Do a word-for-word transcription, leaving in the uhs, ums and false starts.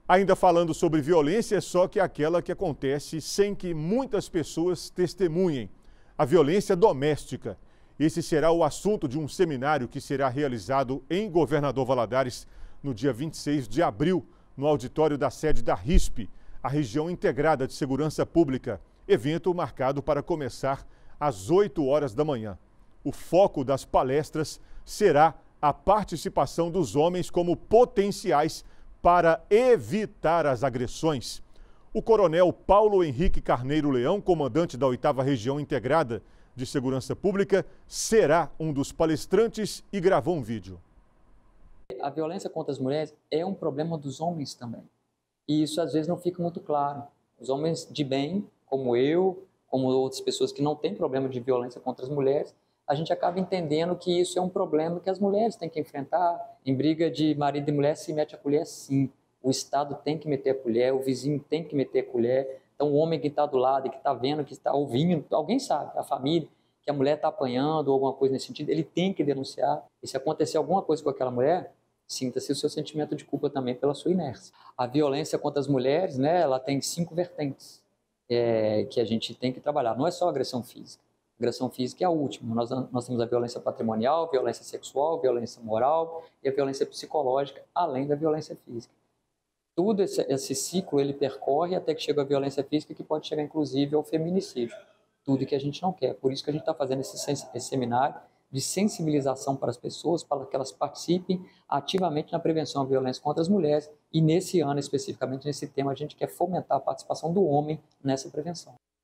Ainda falando sobre violência, só que aquela que acontece sem que muitas pessoas testemunhem. A violência doméstica. Esse será o assunto de um seminário que será realizado em Governador Valadares no dia vinte e seis de abril, no auditório da sede da R I S P, a Região Integrada de Segurança Pública. Evento marcado para começar às oito horas da manhã. O foco das palestras será a participação dos homens como potenciais para evitar as agressões. O coronel Paulo Henrique Carneiro Leão, comandante da oitava Região Integrada de Segurança Pública, será um dos palestrantes e gravou um vídeo. A violência contra as mulheres é um problema dos homens também. E isso às vezes não fica muito claro. Os homens de bem, como eu, como outras pessoas que não têm problema de violência contra as mulheres, a gente acaba entendendo que isso é um problema que as mulheres têm que enfrentar. Em briga de marido e mulher se mete a colher, sim. O Estado tem que meter a colher, o vizinho tem que meter a colher. Então o homem que está do lado, que está vendo, que está ouvindo, alguém sabe, a família, que a mulher está apanhando ou alguma coisa nesse sentido, ele tem que denunciar. E se acontecer alguma coisa com aquela mulher, sinta-se o seu sentimento de culpa também pela sua inércia. A violência contra as mulheres, né, ela tem cinco vertentes é, que a gente tem que trabalhar. Não é só agressão física. A agressão física é a última. Nós, nós temos a violência patrimonial, a violência sexual, a violência moral e a violência psicológica, além da violência física. Tudo esse, esse ciclo ele percorre até que chega a violência física, que pode chegar inclusive ao feminicídio. Tudo que a gente não quer. Por isso que a gente está fazendo esse, esse seminário de sensibilização para as pessoas, para que elas participem ativamente na prevenção à violência contra as mulheres. E nesse ano, especificamente nesse tema, a gente quer fomentar a participação do homem nessa prevenção.